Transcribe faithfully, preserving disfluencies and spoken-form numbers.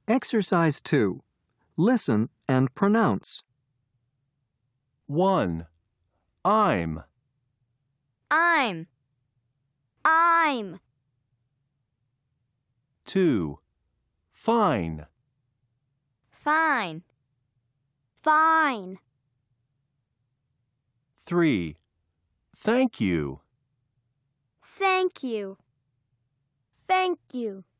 Exercise two. Listen and pronounce. one. I'm. I'm. I'm. two. Fine. Fine. Fine. three. Thank you. Thank you. Thank you.